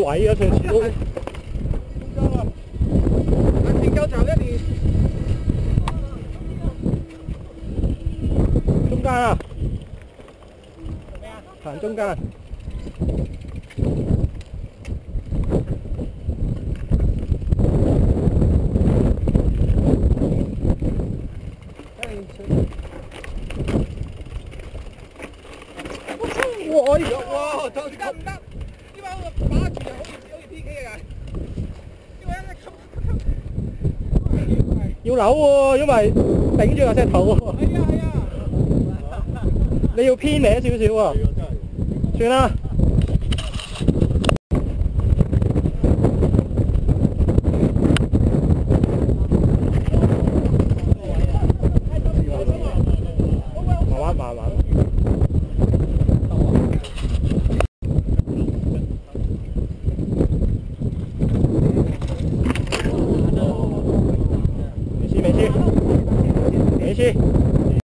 位啊，上次都。 停夠長一年。 中間啊！行中間。哇！ 哇！就而家唔得，因為我把住就好似 PK 啊！因為要扭喎，因為頂住個石頭喎。 係啊係啊！ 你要偏歪少少喎。算啦。慢慢。没事。